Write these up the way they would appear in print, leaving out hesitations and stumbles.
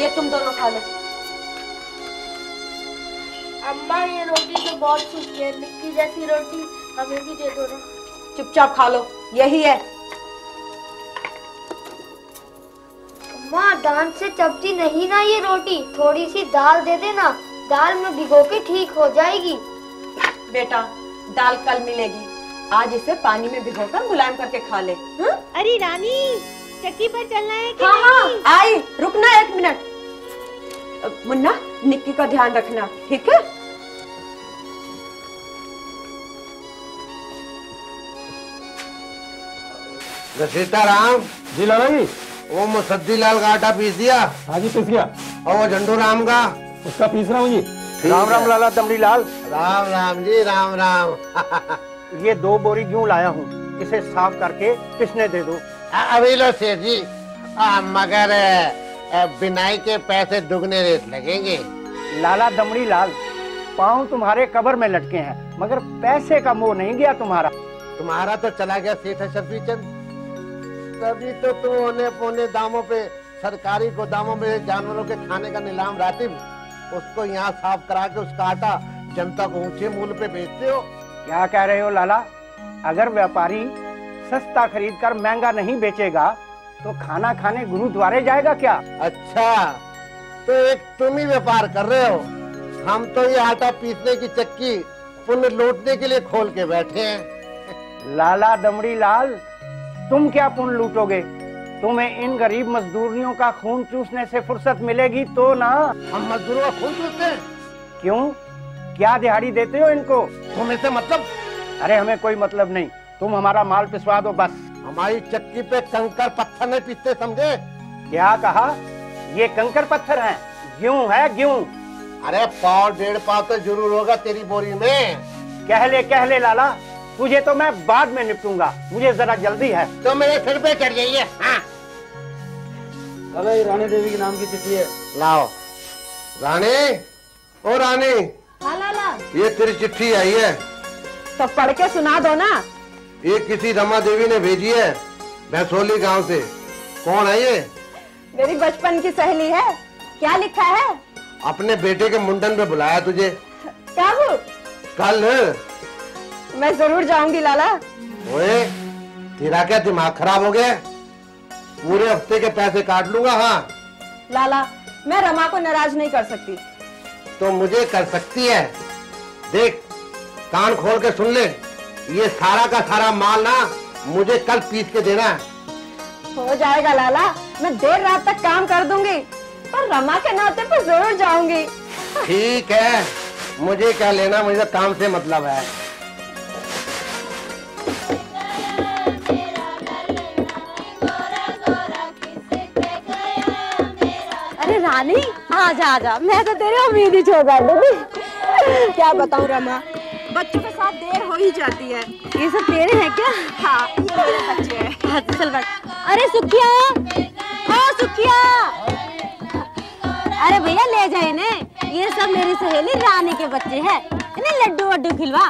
ये तुम दोनों खा लो। अम्मा ये रोटी तो बहुत सूखी है, निक्की जैसी रोटी हमें भी दे दो ना। चुपचाप खा लो, यही है। अम्मा दांत से चबती नहीं ना ये रोटी, थोड़ी सी दाल दे देना, दाल में भिगो के ठीक हो जाएगी। बेटा दाल कल मिलेगी, आज इसे पानी में भिगोकर मुलायम करके खा ले। अरे रानी चक्की पर चलना है कि हाँ नहीं? हाँ आई, रुकना 1 मिनट। मुन्ना निक्की का ध्यान रखना, ठीक है? सीताराम जी लाला जी। वो मुसद्दी लाल का आटा पीस दिया? हाँ जी पीस गया। और वो झंडू राम का? उसका पीस रहा हूँ जी। राम राम लाला दमड़ी लाल। राम राम जी राम राम। ये 2 बोरी गेहूं लाया हूँ, इसे साफ करके पिसने दे दो। अभी लो सेठ जी, मगर बिनाई के पैसे दुगने रेट लगेंगे। लाला दमड़ी लाल, पाँव तुम्हारे कबर में लटके हैं, मगर पैसे का मोह नहीं गया तुम्हारा। तुम्हारा तो चला गया सेठ शफी चंद, तभी तो तुम औने पौने दामों पे सरकारी गोदामों में जानवरों के खाने का नीलाम रातिब, उसको यहाँ साफ करा के उसका आटा जनता को ऊंचे मूल्य पे बेचते हो। क्या कह रहे हो लाला? अगर व्यापारी सस्ता खरीद कर महंगा नहीं बेचेगा तो खाना खाने गुरुद्वारे जाएगा क्या? अच्छा, तो एक तुम ही व्यापार कर रहे हो, हम तो ये आटा पीसने की चक्की पुण्य लूटने के लिए खोल के बैठे हैं। लाला दमड़ी लाल, तुम क्या पुण्य लूटोगे? तुम्हें इन गरीब मजदूरियों का खून चूसने से फुर्सत मिलेगी तो ना। हम मजदूरों का खून चूसते हैं? क्यों, क्या दिहाड़ी देते हो इनको? तुम्हें से मतलब? अरे हमें कोई मतलब नहीं, तुम हमारा माल पिसवा दो बस। हमारी चक्की पे कंकर पत्थर नहीं पीसते, समझे? क्या कहा? ये कंकर पत्थर हैं? गेहूं है गेहूं। अरे 1.5 पाव तो जरूर होगा तेरी बोरी में। कह ले लाला, तुझे तो मैं बाद में निपटूंगा, मुझे जरा जल्दी है। तो मेरे सिर पे चढ़ जाइए। हाँ अरे रानी देवी के नाम की चिट्ठी है। लाओ। रानी, ओ रानी। हाँ लाला। ये तेरी चिट्ठी आई है। तो पढ़ के सुना दो ना। ये किसी रमा देवी ने भेजी है, भैंसोली गांव से। कौन है ये? मेरी बचपन की सहेली है। क्या लिखा है? अपने बेटे के मुंडन पे बुलाया तुझे। कब? कल। मैं जरूर जाऊंगी लाला। ओए, तेरा क्या दिमाग खराब हो गया? पूरे हफ्ते के पैसे काट लूंगा। हाँ लाला, मैं रमा को नाराज नहीं कर सकती। तो मुझे कर सकती है। देख, कान खोल के सुन ले, ये सारा का सारा माल ना मुझे कल पीस के देना है। हो जाएगा लाला, मैं देर रात तक काम कर दूंगी, पर रमा के नाते पे जरूर जाऊंगी। ठीक है, मुझे क्या लेना, मुझे काम से मतलब है। अरे रानी, आजा, मैं तो तेरे उम्मीद ही छोड़ दूंगी। क्या बताऊं रमा, बच्चों के साथ देर हो ही जाती है। ये सब तेरे हैं क्या? हाँ, ये मेरे बच्चे हैं। हाँ, चल बैठ। अरे सुखिया, सुखिया। अरे भैया ले जाए इन्हें, ये सब मेरी सहेली रानी के बच्चे हैं, इन्हें लड्डू वड्डू खिलवा।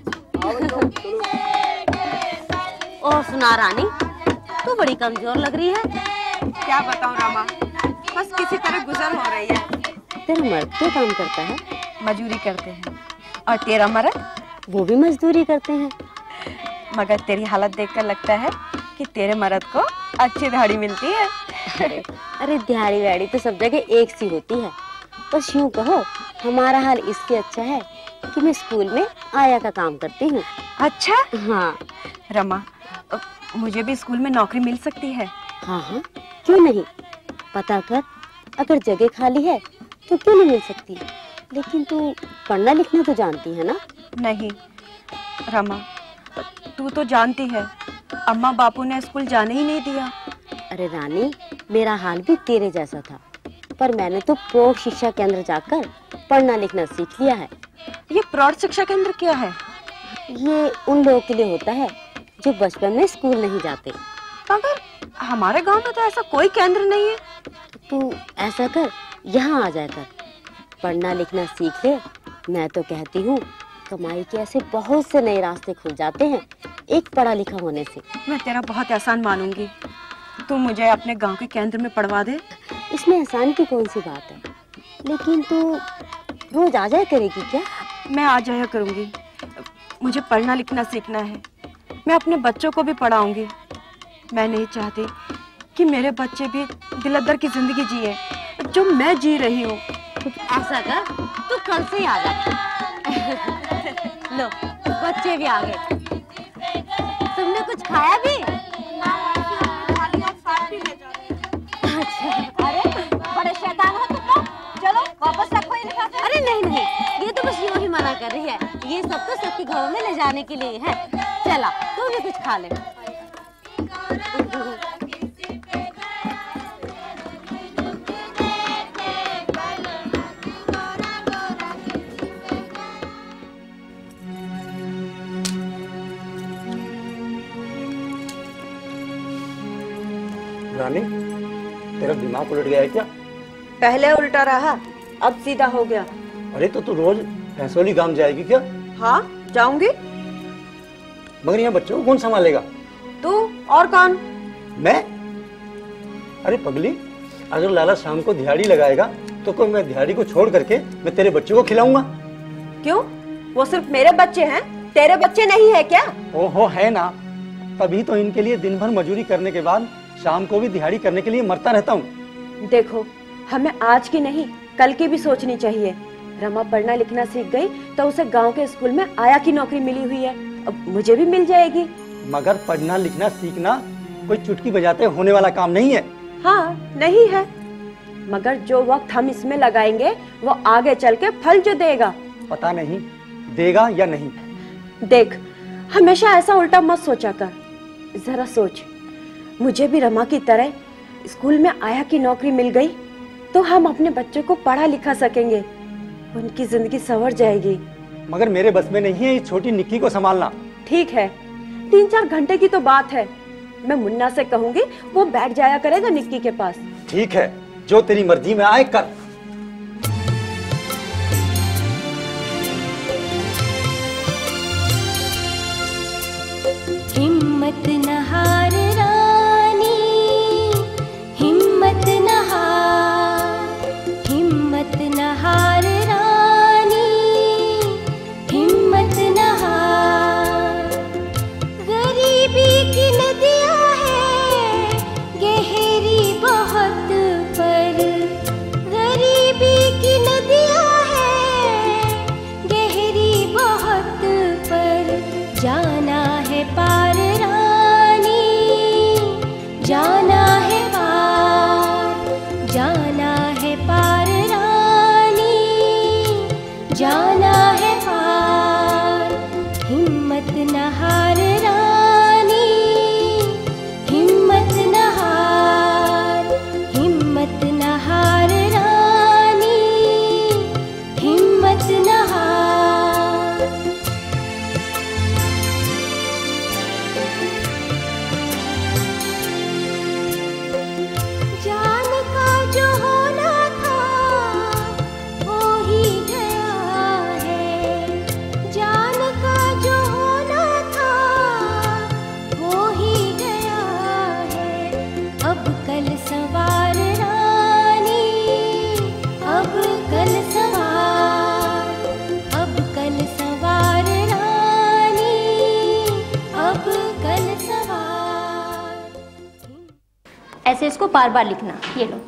ओह सुना रानी, तू बड़ी कमजोर लग रही है। क्या बताऊं रमा, बस किसी तरह गुजर हो रही है। तेरा मर्द क्या काम करता है? मजदूरी करते हैं। और तेरा मर्द? वो भी मजदूरी करते हैं। मगर तेरी हालत देखकर लगता है कि तेरे मर्द को अच्छी दिहाड़ी मिलती है। अरे दिहाड़ी वैड़ी तो सब जगह एक सी होती है। बस यूं कहो, हमारा हाल इसके अच्छा है कि मैं स्कूल में आया का काम करती हूँ। अच्छा? हाँ रमा, मुझे भी स्कूल में नौकरी मिल सकती है? हाँ, क्यों नहीं, पता कर, अगर जगह खाली है तो क्यों नहीं मिल सकती। लेकिन तू पढ़ना लिखना तो जानती है ना? नहीं रमा, तू तो जानती है अम्मा बापू ने स्कूल जाने ही नहीं दिया। अरे रानी, मेरा हाल भी तेरे जैसा था, पर मैंने तो प्रौढ़ शिक्षा केंद्र जाकर पढ़ना लिखना सीख लिया है। ये प्रौढ़ शिक्षा केंद्र क्या है? ये उन लोगों के लिए होता है जो बचपन में स्कूल नहीं जाते। मगर हमारे गांव में तो ऐसा कोई केंद्र नहीं है। तू ऐसा कर, यहाँ आ जाकर पढ़ना लिखना सीख ले। मैं तो कहती हूँ कमाई के ऐसे बहुत से नए रास्ते खुल जाते हैं एक पढ़ा लिखा होने से। मैं तेरा बहुत एहसान मानूंगी, तू मुझे अपने गांव के केंद्र में पढ़वा दे। इसमें आसान की कौन सी बात है। लेकिन तू रोज आ जाया करेगी क्या? मैं आ जाया करूंगी। मुझे पढ़ना लिखना सीखना है। मैं अपने बच्चों को भी पढ़ाऊंगी। मैं नहीं चाहती कि मेरे बच्चे भी दिल-अदर की जिंदगी जिए जो मैं जी रही हूँ। ऐसा कर, तू कल से ही आ जा। लो, बच्चे भी आ गए। तुमने कुछ खाया भी? अच्छा, अरे बड़े शैतान हो तुम लोग। चलो वापस रखो ये लिफाफे। अरे नहीं, ये तो बस यूं ही मना कर रही है। ये सब तो सबके घरों में ले जाने के लिए है। चला, तू भी कुछ खा ले। रानी, तेरा दिमाग उलट गया है क्या? पहले उल्टा रहा, अब सीधा हो गया। अरे तो तू रोज भैंसोली गांव जाएगी क्या? हाँ, जाऊंगी। मगर यहाँ बच्चों को कौन संभालेगा? तू और कौन? मैं? अरे पगली, अगर लाला शाम को दिहाड़ी लगाएगा तो कोई मैं दिहाड़ी को छोड़ करके मैं तेरे बच्चों को खिलाऊंगा? क्यों? वो सिर्फ मेरे बच्चे हैं, तेरे बच्चे नहीं है क्या? ओहो, है ना। तभी तो इनके लिए दिन भर मजूरी करने के बाद शाम को भी दिहाड़ी करने के लिए मरता रहता हूँ। देखो, हमें आज की नहीं कल की भी सोचनी चाहिए। रमा पढ़ना लिखना सीख गई तो उसे गांव के स्कूल में आया की नौकरी मिली हुई है, अब मुझे भी मिल जाएगी। मगर पढ़ना लिखना सीखना कोई चुटकी बजाते होने वाला काम नहीं है। हाँ, नहीं है, मगर जो वक्त हम इसमें लगाएंगे वो आगे चल के फल जो देगा। पता नहीं देगा या नहीं। देख, हमेशा ऐसा उल्टा मत सोचा कर। जरा सोच, मुझे भी रमा की तरह स्कूल में आया की नौकरी मिल गई तो हम अपने बच्चों को पढ़ा लिखा सकेंगे, उनकी जिंदगी संवर जाएगी। मगर मेरे बस में नहीं है इस छोटी निक्की को संभालना। ठीक है, 3-4 घंटे की तो बात है। मैं मुन्ना से कहूंगी, वो बैठ जाया करेगा निक्की के पास। ठीक है, जो तेरी मर्जी में आए कर। हिम्मत न हार रानी, हिम्मत न हार, हिम्मत न हार रानी, हिम्मत न हार। गरीबी की नदियाँ है गहरी बहुत पर, गरीबी की नदियाँ है गहरी बहुत पर। जाना है पार रानी, जाना है पार, जाना है पार रानी, जाना है पार। हिम्मत न हार रानी, हिम्मत न हार, हिम्मत न हार रानी, हिम्मत न हार। जान का जो होना था हो ही गया है, जान का जो होना था हो ही गया है। अब कल सवार रानी, अब कल सवार, अब कल सवार रानी, अब कल सवार। ऐसे इसको बार बार लिखना। ये लो।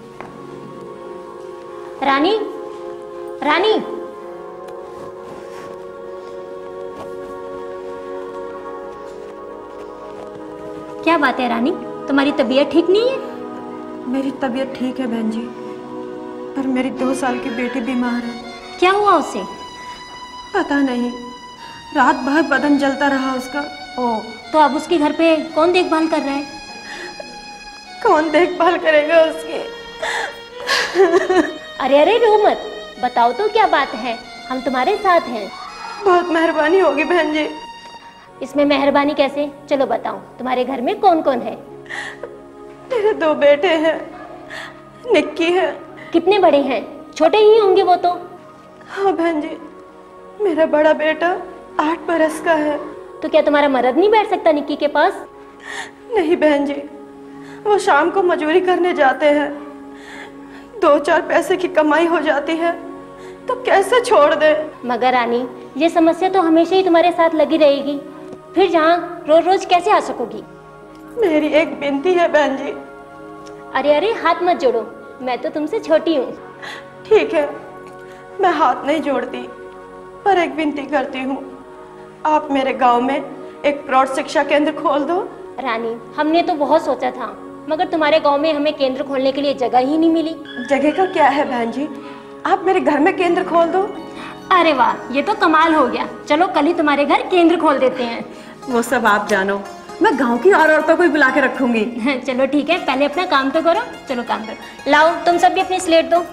रानी, रानी, क्या बात है रानी, तुम्हारी तबीयत ठीक नहीं है? मेरी तबीयत ठीक है बहन जी, पर मेरी 2 साल की बेटी बीमार है। क्या हुआ उसे? पता नहीं, रात भर बदन जलता रहा उसका। ओह, तो अब उसके घर पे कौन देखभाल कर रहा है? कौन देखभाल करेगा उसकी? अरे अरे रो मत, बताओ तो क्या बात है, हम तुम्हारे साथ हैं। बहुत मेहरबानी होगी बहन जी। इसमें मेहरबानी कैसे? चलो बताओ, तुम्हारे घर में कौन कौन है? मेरे 2 बेटे हैं, निक्की है। कितने बड़े हैं? छोटे ही होंगे वो तो। हाँ बहन जी, मेरा बड़ा बेटा 8 बरस का है। तो क्या तुम्हारा मर्द नहीं बैठ सकता निक्की के पास? नहीं बहन जी, वो शाम को मजूरी करने जाते हैं। 2-4 पैसे की कमाई हो जाती है तो कैसे छोड़ दे। मगर रानी, ये समस्या तो हमेशा ही तुम्हारे साथ लगी रहेगी, फिर जहाँ रोज रोज कैसे आ सकोगी? मेरी एक विनती है बहन जी। अरे अरे, हाथ मत जोड़ो, मैं तो तुमसे छोटी हूँ। ठीक है, मैं हाथ नहीं जोड़ती, पर एक विनती करती हूँ, आप मेरे गांव में एक प्रौढ़ शिक्षा केंद्र खोल दो। रानी, हमने तो बहुत सोचा था, मगर तुम्हारे गांव में हमें केंद्र खोलने के लिए जगह ही नहीं मिली। जगह का क्या है बहन जी, आप मेरे घर में केंद्र खोल दो। अरे वाह, ये तो कमाल हो गया। चलो कल ही तुम्हारे घर केंद्र खोल देते हैं। वो सब आप जानो, मैं गांव की और औरतों को भी बुला के रखूंगी। चलो ठीक है, पहले अपना काम तो करो। चलो काम करो। लाओ तुम सब भी अपनी स्लेट दो।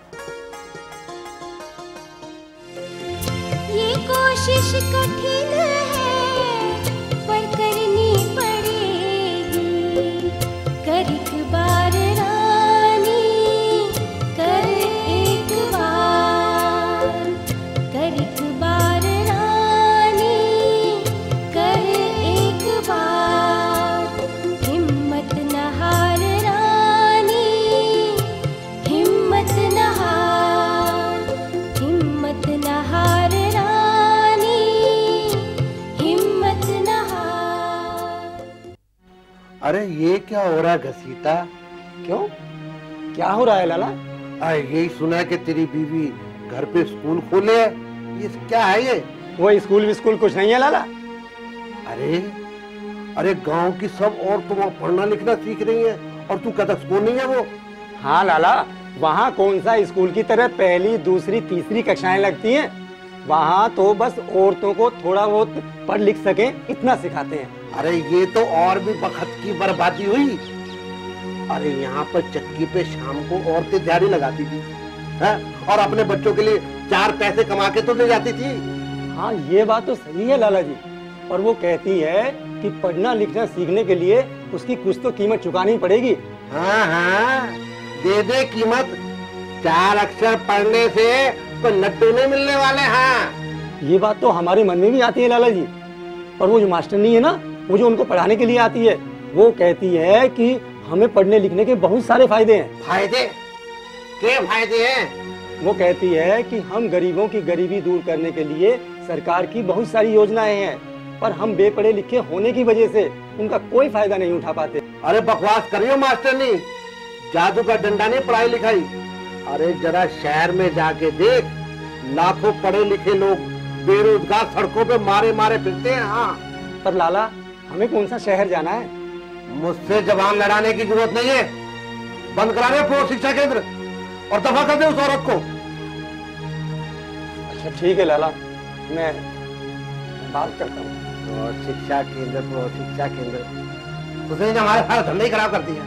ये कोशिश कठिन है पर करनी पड़ेगी, कर एक बार रानी, कर एक बार, कर एक बार रानी, कर एक बार, हिम्मत न हार रानी, हिम्मत न हार, हिम्मत न हार रानी, हिम्मत न हार। अरे ये क्या हो रहा है घसीटा? क्यों, क्या हो रहा है लाला? यही सुना है कि तेरी बीवी घर पे स्कूल खोले है, ये क्या है ये? वो स्कूल कुछ नहीं है लाला। अरे अरे गांव की सब औरतें वहाँ पढ़ना लिखना सीख रही हैं और तू कहता स्कूल नहीं है वो? हाँ लाला, वहाँ कौन सा स्कूल की तरह पहली दूसरी तीसरी कक्षाएं लगती हैं। वहाँ तो बस औरतों को थोड़ा बहुत पढ़ लिख सके इतना सिखाते हैं। अरे ये तो और भी वक्त की बर्बादी हुई। अरे यहाँ पर चक्की पे शाम को औरतें दिहाड़ी लगाती थी है? और अपने बच्चों के लिए 4 पैसे कमा के तो ले जाती थी। हाँ, ये बात तो सही है लाला जी। और वो कहती है कि पढ़ना लिखना सीखने के लिए उसकी कुछ तो कीमत चुकानी पड़ेगी। हाँ हाँ, दे दे कीमत। 4 अक्षर पढ़ने से तो लड्डू नहीं मिलने वाले। हाँ, ये बात तो हमारे मन में भी आती है लाला जी। और वो जो मास्टरनी है ना, वो जो उनको पढ़ाने के लिए आती है, वो कहती है कि हमें पढ़ने लिखने के बहुत सारे फायदे हैं। फायदे? क्या फायदे हैं? वो कहती है कि हम गरीबों की गरीबी दूर करने के लिए सरकार की बहुत सारी योजनाएं हैं, पर हम बेपढ़े लिखे होने की वजह से उनका कोई फायदा नहीं उठा पाते। अरे बकवास करियो मास्टरनी, जादू का डंडा नहीं पढ़ाई लिखाई। अरे जरा शहर में जाके देख, लाखों पढ़े लिखे लोग बेरोजगार सड़कों पे मारे मारे फिरते हैं। हाँ, पर लाला, हमें कौन सा शहर जाना है? मुझसे जबान लड़ाने की जरूरत नहीं है। बंद करा दे प्रौढ़ शिक्षा केंद्र और दफा कर दे उस औरत को। अच्छा ठीक है लाला, मैं बात करता हूँ। प्रौढ़ शिक्षा केंद्र, प्रौढ़ शिक्षा केंद्र, उसने हमारे सारा धंधा ही खराब कर दिया।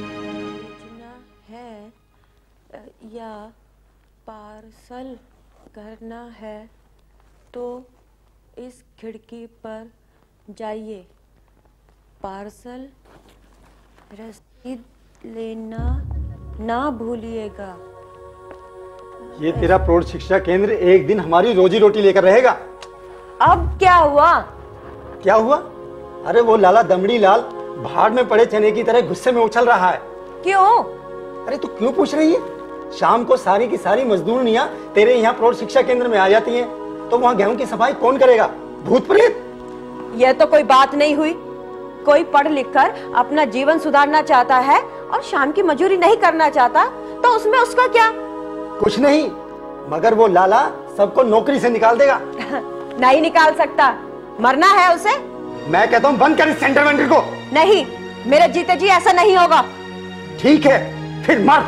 है या पार्सल करना है तो इस खिड़की पर जाइए, पार्सल रसीद लेना ना भूलिएगा। ये तेरा प्रौढ़ शिक्षा केंद्र एक दिन हमारी रोजी रोटी लेकर रहेगा। अब क्या हुआ? क्या हुआ? अरे वो लाला दमड़ी लाल भाड़ में पड़े चने की तरह गुस्से में उछल रहा है। क्यों? अरे तू क्यों पूछ रही है? शाम को सारी की सारी मजदूरनियां तेरे यहाँ प्रौढ़ शिक्षा केंद्र में आ जाती हैं, तो वहाँ गेहूं की सफाई कौन करेगा? भूत प्रेत? यह तो कोई बात नहीं हुई। कोई पढ़ लिख कर अपना जीवन सुधारना चाहता है और शाम की मजूरी नहीं करना चाहता, तो उसमें उसका क्या? कुछ नहीं, मगर वो लाला सबको नौकरी से निकाल देगा। नहीं निकाल सकता, मरना है उसे। मैं कहता हूँ बंद कर इस सेंटर वेंटर को। नहीं, मेरे जीते जी ऐसा नहीं होगा। ठीक है, फिर मर।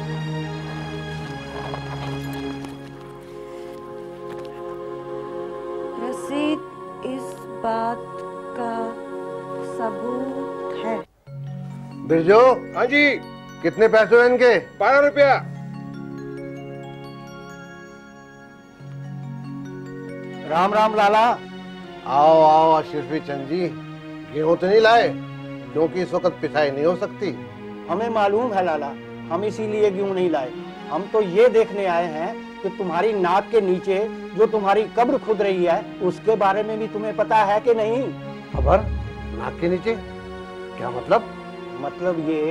रसीद इस बात का सबूत है। बिरजू। हाँ जी। कितने पैसे हैं इनके? 12 रुपया। राम राम लाला। आओ आओ अशरफी चंद जी, गेहूं तो नहीं लाए क्योंकि इस वक्त पिसाई नहीं हो सकती। हमें मालूम है लाला, हम इसीलिए गेहूं नहीं लाए। हम तो ये देखने आए हैं कि तुम्हारी नाक के नीचे जो तुम्हारी कब्र खुद रही है, उसके बारे में भी तुम्हें पता है कि नहीं? खबर? नाक के नीचे? क्या मतलब? मतलब ये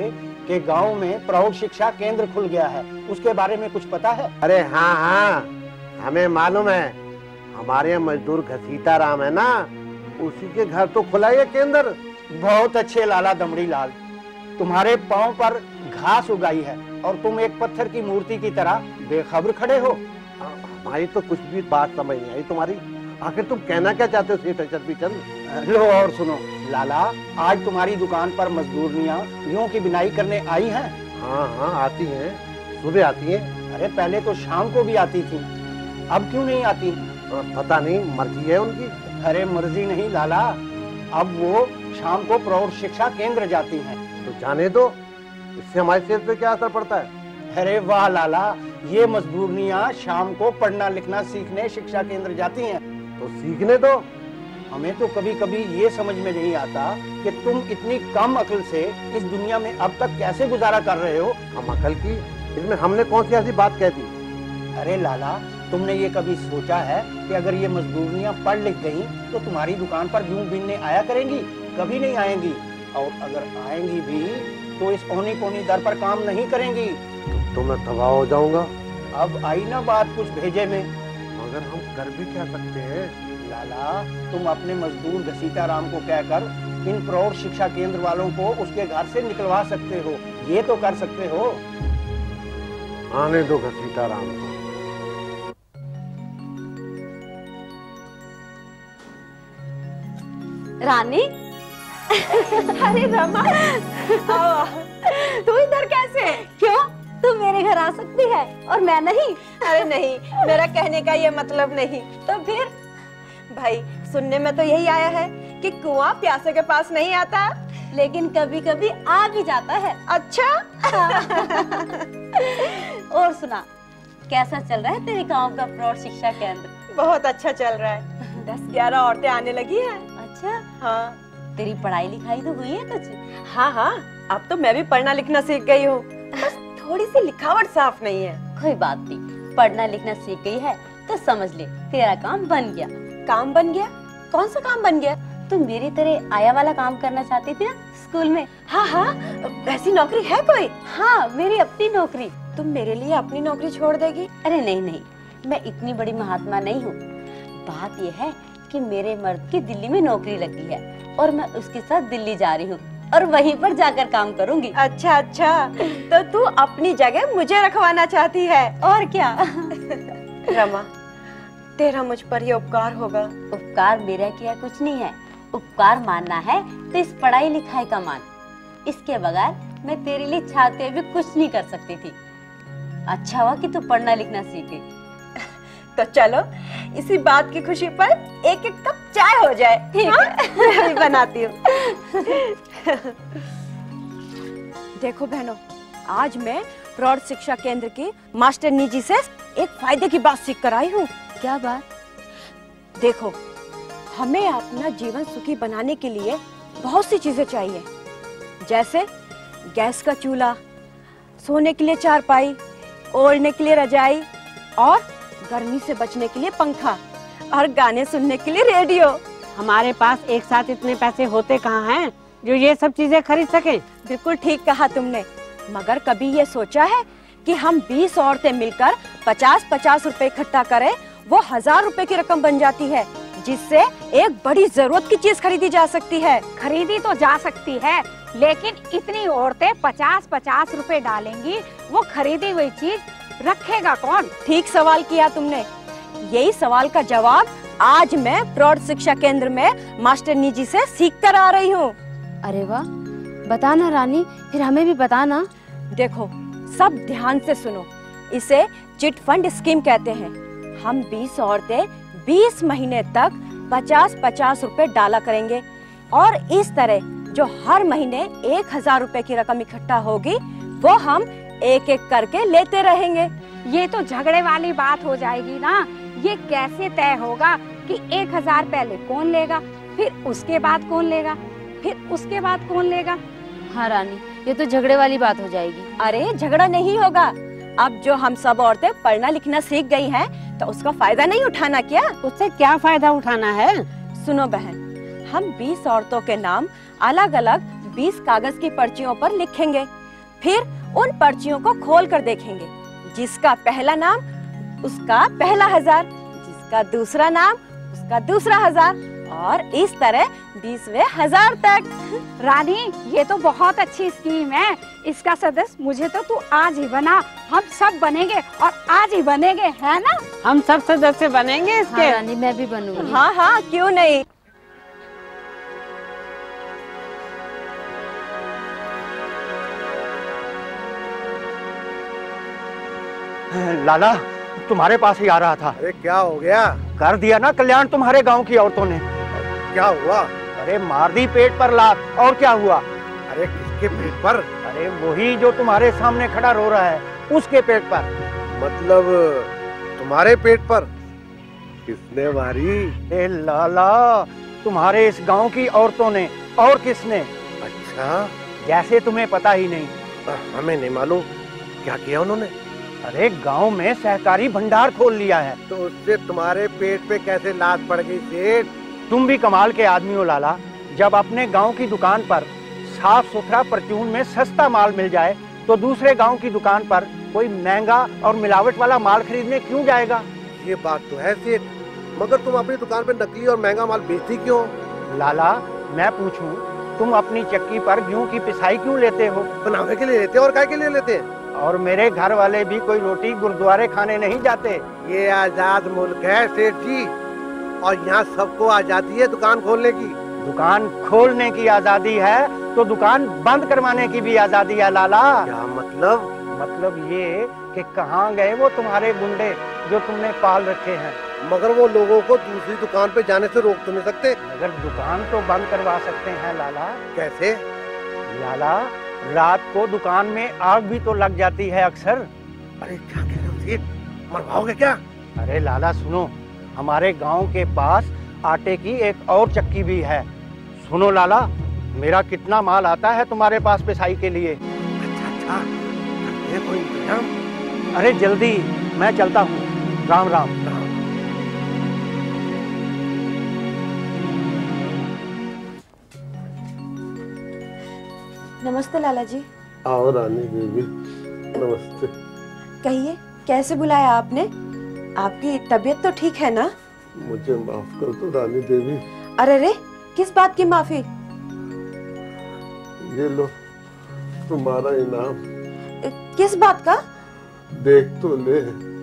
कि गांव में प्रौढ़ शिक्षा केंद्र खुल गया है, उसके बारे में कुछ पता है? अरे हाँ हाँ, हमें मालूम है। हमारे मजदूर घसीटा राम है ना, उसी के घर तो खुला ये केंद्र। बहुत अच्छे लाला दमड़ी लाल, तुम्हारे पांव पर घास उगाई है और तुम एक पत्थर की मूर्ति की तरह बेखबर खड़े हो। हमारी तो कुछ भी बात समझ नहीं आई तुम्हारी। आखिर तुम कहना क्या चाहते हो सेठ शर्फी चंद? लो और सुनो लाला, आज तुम्हारी दुकान पर मजदूरनियां यूं की बिनाई करने आई हैं। हाँ हाँ आती हैं, सुबह आती हैं। अरे पहले तो शाम को भी आती थी, अब क्यों नहीं आती? पता नहीं, मर्जी है उनकी। अरे मर्जी नहीं लाला, अब वो शाम को प्रौढ़ शिक्षा केंद्र जाती हैं। तो जाने दो, इससे हमारे सेहत पे क्या असर पड़ता है? अरे वाह लाला, ये मजदूरनियां शाम को पढ़ना लिखना सीखने शिक्षा केंद्र जाती हैं। तो सीखने दो। हमें तो कभी कभी ये समझ में नहीं आता कि तुम इतनी कम अक्ल से इस दुनिया में अब तक कैसे गुजारा कर रहे हो। हम अकल की, इसमें हमने कौन सी ऐसी बात कह दी? अरे लाला, तुमने ये कभी सोचा है कि अगर ये मजदूरनियां पढ़ लिख गईं तो तुम्हारी दुकान पर यूं बीनने आया करेंगी? कभी नहीं आएंगी, और अगर आएंगी भी तो इस औनी पौनी दर पर काम नहीं करेंगी। तो मैं तबाह हो जाऊंगा। अब आई ना बात कुछ भेजे में। मगर हम कर भी क्या सकते हैं? लाला, तुम अपने मजदूर घसीटा राम को कहकर इन प्रौढ़ शिक्षा केंद्र वालों को उसके घर से निकलवा सकते हो, ये तो कर सकते हो। आने दो घसीटा राम को। रानी अरे रमा, तू इधर कैसे? क्यों, तू मेरे घर आ सकती है और मैं नहीं? अरे नहीं, मेरा कहने का ये मतलब नहीं। तो फिर? भाई सुनने में तो यही आया है कि कुआं प्यासे के पास नहीं आता, लेकिन कभी कभी आ भी जाता है। अच्छा और सुना, कैसा चल रहा है तेरे गांव का प्रौढ़ शिक्षा केंद्र? बहुत अच्छा चल रहा है, 10-11 औरतें आने लगी हैं। अच्छा हाँ। तेरी पढ़ाई लिखाई तो हुई है कुछ? हाँ हाँ, अब तो मैं भी पढ़ना लिखना सीख गई हूँ, बस थोड़ी सी लिखावट साफ नहीं है। कोई बात नहीं, पढ़ना लिखना सीख गई है तो समझ ले तेरा काम बन गया। काम बन गया? कौन सा काम बन गया? तुम मेरी तरह आया वाला काम करना चाहती थी ना स्कूल में? हाँ हाँ, वैसी नौकरी है कोई? हाँ, मेरी अपनी नौकरी। तुम मेरे लिए अपनी नौकरी छोड़ देगी? अरे नहीं नहीं, मैं इतनी बड़ी महात्मा नहीं हूँ। बात यह है कि मेरे मर्द की दिल्ली में नौकरी लगी है और मैं उसके साथ दिल्ली जा रही हूँ और वहीं पर जाकर काम करूँगी। अच्छा अच्छा, तो तू अपनी जगह मुझे रखवाना चाहती है, और क्या? रमा, तेरा मुझ पर ये उपकार होगा। उपकार मेरा किया कुछ नहीं है, उपकार मानना है तो इस पढ़ाई लिखाई का मान। इसके बगैर मैं तेरे लिए चाहते हुए कुछ नहीं कर सकती थी। अच्छा हुआ कि तू पढ़ना लिखना सीख गई। तो चलो इसी बात की खुशी पर एक एक कप चाय हो जाए। ठीक है, मैं बनाती हूँ। देखो बहनों, आज मैं प्रौढ़ शिक्षा केंद्र की मास्टरनी जी से एक फायदे की बात सीख कर आई हूँ। क्या बात? देखो, हमें अपना जीवन सुखी बनाने के लिए बहुत सी चीजें चाहिए, जैसे गैस का चूल्हा, सोने के लिए चारपाई, ओढ़ने के लिए रजाई, और गर्मी से बचने के लिए पंखा, और गाने सुनने के लिए रेडियो। हमारे पास एक साथ इतने पैसे होते कहाँ हैं जो ये सब चीजें खरीद सकें? बिल्कुल ठीक कहा तुमने, मगर कभी ये सोचा है कि हम 20 औरतें मिलकर 50-50 रुपए इकट्ठा करें, वो 1000 रुपए की रकम बन जाती है, जिससे एक बड़ी जरूरत की चीज खरीदी जा सकती है। खरीदी तो जा सकती है, लेकिन इतनी औरतें 50-50 रुपए डालेंगी, वो खरीदी हुई चीज रखेगा कौन? ठीक सवाल किया तुमने। यही सवाल का जवाब आज मैं प्रौढ़ शिक्षा केंद्र में मास्टरनी जी से सीख कर आ रही हूँ। अरे वाह, बताना रानी, फिर हमें भी बताना। देखो, सब ध्यान से सुनो, इसे चिट फंड स्कीम कहते हैं। हम 20 औरतें 20 महीने तक 50-50 रुपए डाला करेंगे, और इस तरह जो हर महीने 1000 रुपए की रकम इकट्ठा होगी, वो हम एक एक करके लेते रहेंगे। ये तो झगड़े वाली बात हो जाएगी ना। ये कैसे तय होगा कि 1000 पहले कौन लेगा, फिर उसके बाद कौन लेगा, फिर उसके बाद कौन लेगा? हाँ रानी, ये तो झगड़े वाली बात हो जाएगी। अरे झगड़ा नहीं होगा। अब जो हम सब औरतें पढ़ना लिखना सीख गई हैं, तो उसका फायदा नहीं उठाना क्या? उससे क्या फायदा उठाना है? सुनो बहन, हम 20 औरतों के नाम अलग अलग 20 कागज की पर्चियों पर लिखेंगे। फिर उन पर्चियों को खोल कर देखेंगे। जिसका पहला नाम उसका पहला 1000, जिसका दूसरा नाम उसका दूसरा 1000 और इस तरह 20वें 1000 तक। रानी ये तो बहुत अच्छी स्कीम है। इसका सदस्य मुझे तो तू आज ही बना। हम सब बनेंगे और आज ही बनेंगे, है ना? हम सब सदस्य बनेंगे इसके। हाँ रानी, मैं भी बनूंगी। हाँ हाँ, क्यों नहीं। लाला तुम्हारे पास ही आ रहा था। अरे क्या हो गया? कर दिया ना कल्याण तुम्हारे गांव की औरतों ने। क्या हुआ? अरे मार दी पेट पर लात, और क्या हुआ? अरे किसके पेट पर? अरे वही जो तुम्हारे सामने खड़ा रो रहा है, उसके पेट पर। मतलब तुम्हारे पेट पर? किसने मारी? ए लाला, तुम्हारे इस गांव की औरतों ने। और किसने? अच्छा, जैसे तुम्हें पता ही नहीं। हमें नहीं मालूम। क्या किया उन्होंने? अरे गांव में सहकारी भंडार खोल लिया है। तो उससे तुम्हारे पेट पे कैसे लात पड़ गई सेठ? तुम भी कमाल के आदमी हो लाला। जब अपने गांव की दुकान पर साफ सुथरा परचून में सस्ता माल मिल जाए तो दूसरे गांव की दुकान पर कोई महंगा और मिलावट वाला माल खरीदने क्यों जाएगा? ये बात तो है सेठ, मगर तुम अपनी दुकान पे नकली और महंगा माल बेचती क्यों? लाला मैं पूछूं, तुम अपनी चक्की पर गेहूं की पिसाई क्यों लेते हो? बनाने के लिए लेते हैं और काय के लिए लेते हैं? और मेरे घर वाले भी कोई रोटी गुरुद्वारे खाने नहीं जाते। ये आजाद मुल्क है सेठ जी, और यहाँ सबको आजादी है दुकान खोलने की। दुकान खोलने की आजादी है तो दुकान बंद करवाने की भी आजादी है लाला। क्या मतलब? मतलब ये कि कहाँ गए वो तुम्हारे गुंडे जो तुमने पाल रखे हैं? मगर वो लोगों को दूसरी दुकान पे जाने से रोक तो नहीं सकते? अगर दुकान तो बंद करवा सकते हैं लाला। कैसे? लाला रात को दुकान में आग भी तो लग जाती है अक्सर। अरे क्या कह रहे हो सेठ, मरवाओगे क्या? अरे लाला सुनो, हमारे गांव के पास आटे की एक और चक्की भी है। सुनो लाला, मेरा कितना माल आता है तुम्हारे पास पिसाई के लिए। अच्छा, करते हैं कोई इंतजाम। अरे जल्दी, मैं चलता हूँ। राम राम। नमस्ते लाला जी। आओ रानी देवी, नमस्ते। कहिए, कैसे बुलाया आपने? आपकी तबीयत तो ठीक है ना? मुझे माफ कर दो रानी देवी। अरे रे, किस बात की माफी? ये लो तुम्हारा इनाम। किस बात का? देख तो ले।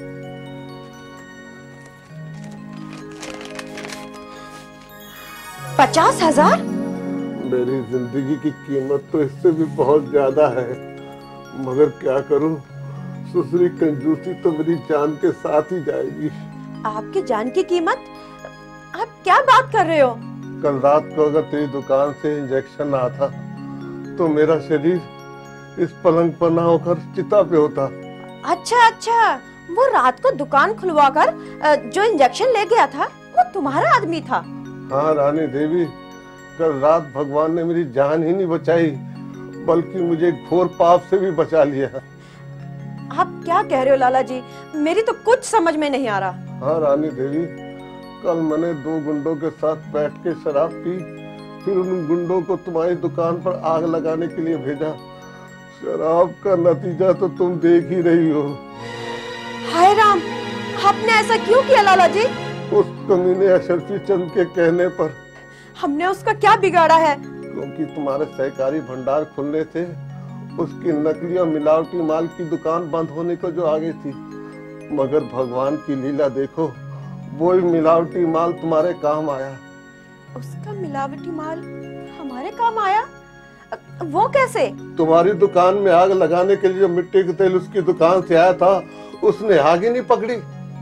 50,000? मेरी जिंदगी की कीमत तो इससे भी बहुत ज्यादा है, मगर क्या करूं, ससुरी कंजूसी तो मेरी जान के साथ ही जाएगी। आपकी जान की कीमत? आप क्या बात कर रहे हो? कल रात को अगर तेरी दुकान से इंजेक्शन आता तो मेरा शरीर इस पलंग पर ना होकर चिता पे होता। अच्छा, वो रात को दुकान खुलवाकर जो इंजेक्शन ले गया था वो तुम्हारा आदमी था? हाँ रानी देवी, कल रात भगवान ने मेरी जान ही नहीं बचाई, बल्कि मुझे घोर पाप से भी बचा लिया। आप क्या कह रहे हो लाला जी? मेरी तो कुछ समझ में नहीं आ रहा। हाँ रानी देवी, कल मैंने 2 गुंडों के साथ बैठ के शराब पी, फिर उन गुंडों को तुम्हारी दुकान पर आग लगाने के लिए भेजा। शराब का नतीजा तो तुम देख ही रही हो। हाय राम, आपने ऐसा क्यों किया लाला जी? उस कमीने अशरफी चंद के कहने पर। हमने उसका क्या बिगाड़ा है? क्योंकि तुम्हारे सहकारी भंडार खुलने से उसकी नकली और मिलावटी माल की दुकान बंद होने को जो आगे थी, मगर भगवान की लीला देखो, वो मिलावटी माल तुम्हारे काम आया। उसका मिलावटी माल हमारे काम आया? वो कैसे? तुम्हारी दुकान में आग लगाने के लिए जो मिट्टी का तेल उसकी दुकान से आया था, उसने आग ही नहीं पकड़ी।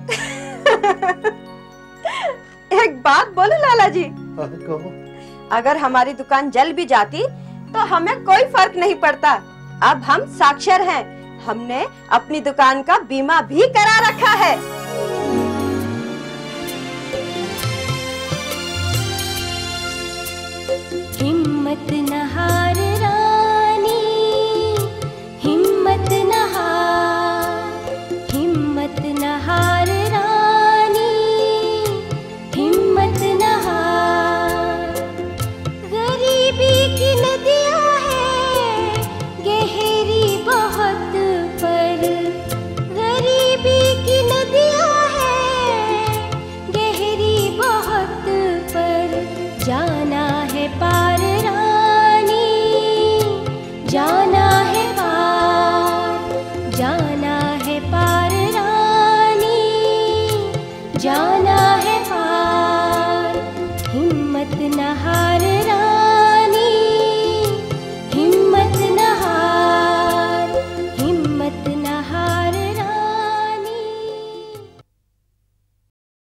एक बात बोलो लाला जी। हाँ, कहो। अगर हमारी दुकान जल भी जाती तो हमें कोई फर्क नहीं पड़ता। अब हम साक्षर हैं, हमने अपनी दुकान का बीमा भी करा रखा है। हिम्मत न हार